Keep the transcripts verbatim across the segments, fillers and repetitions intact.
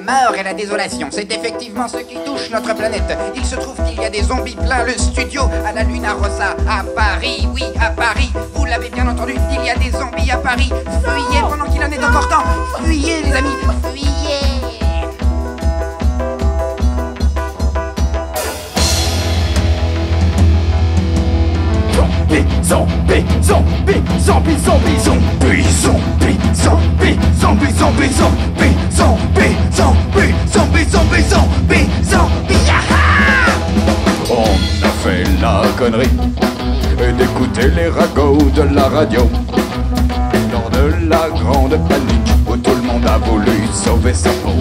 mort et la désolation, c'est effectivement ce qui touche notre planète. Il se trouve qu'il y a des zombies plein le studio à la lune à Rossa, à Paris, oui, à Paris. Vous l'avez bien entendu, il y a des zombies à Paris. Fuyez pendant qu'il en est encore temps. Fuyez les amis, fuyez. Zombie, zombie, zombie, zombie, zombie, zombie, zombie, zombie, zombie, zombie, zombie, zombie, zombie, zombie, zombie, zombie, zombie, On a fait la connerie d'écouter les ragots de la radio lors de la grande panique où tout le monde a voulu sauver sa peau.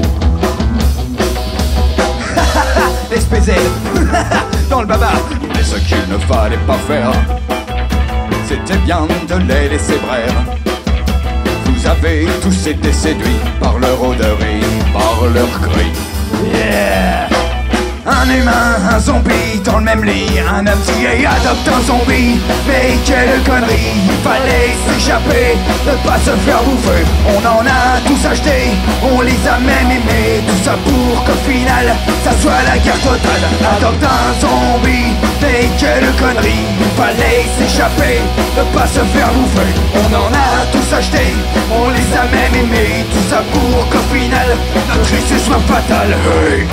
S P Z dans le baba. Mais ce qu'il ne fallait pas faire, c'était bien de les laisser brèves. Vous avez tous été séduits par leur odeur et par leur cri. Yeah. Un humain, un zombie dans le même lit. Un homme qui adopte un zombie. Mais quelle connerie, il fallait s'échapper, ne pas se faire bouffer. On en a tous acheté, on les a même aimés. Tout ça pour qu'au final, ça soit la guerre totale. Adopte un zombie, mais quelle connerie, il fallait s'échapper, ne pas se faire bouffer. On en a tous acheté, on les a même aimés. Tout ça pour qu'au final, notre issue soit fatale. Hey.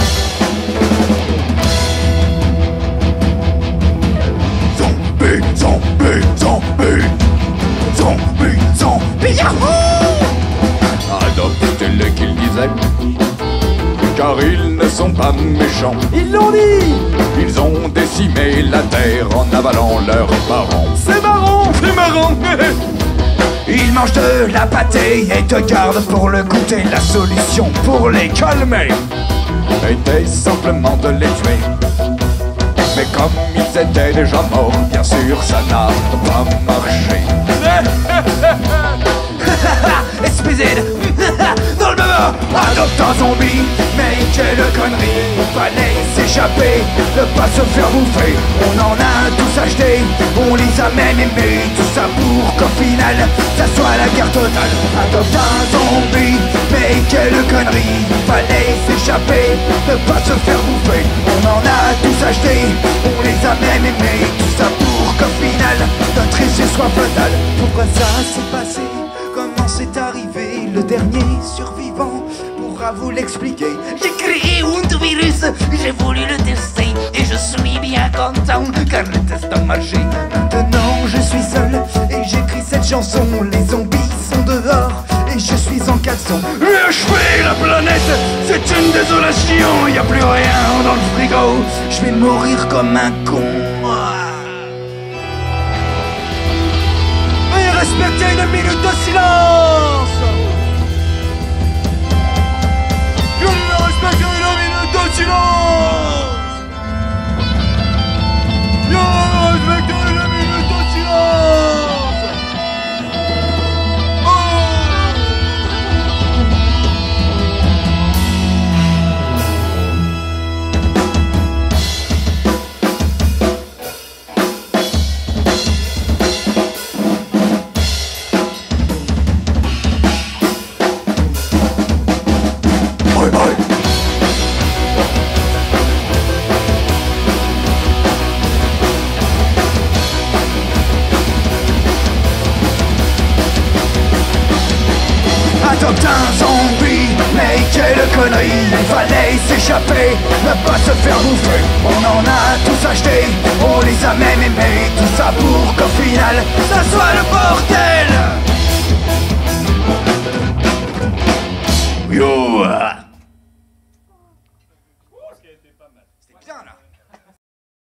Zombie, zombie, zombie, zombie, zombie, yahoo! Adoptez-les qu'ils disaient, car ils ne sont pas méchants. Ils l'ont dit! Ils ont décimé la terre en avalant leurs parents. C'est marrant, c'est marrant. Ils mangent de la pâtée et te gardent pour le goûter. La solution pour les calmer était simplement de les tuer. Mais comme ils étaient déjà morts, bien sûr ça n'a pas marché. S P Z dans le baba. Adopte un zombie, mais quelle connerie, fallait s'échapper, ne pas se faire bouffer. On en a tous acheté, on les a même aimés. Tout ça pour qu'au final, ça soit la guerre totale. Adopte un zombie, mais quelle connerie, fallait s'échapper, ne pas se faire bouffer. On en a tous acheté, on les a même aimés. Tout ça pour qu'au final, notre issue soit fatale. Pourquoi ça s'est passé? Comment c'est arrivé? Le dernier survivant pourra vous l'expliquer. J'ai créé un virus, j'ai voulu le tester et je suis bien content car le test a marché. Maintenant je suis seul et j'écris cette chanson. Les zombies sont dehors et je suis en caleçon. Achever la planète, c'est une désolation. Y a plus rien dans le frigo, je vais mourir comme un con. Et respectez une minute de silence. Je vais respecter une minute de silence. Je vais respecter une minute de silence. Oh. Adopte un zombie, mais quelle connerie, il fallait s'échapper, ne pas se faire bouffer. On en a tous acheté, on les a même aimés. Tout ça pour qu'au final, ça soit le bordel. Yo.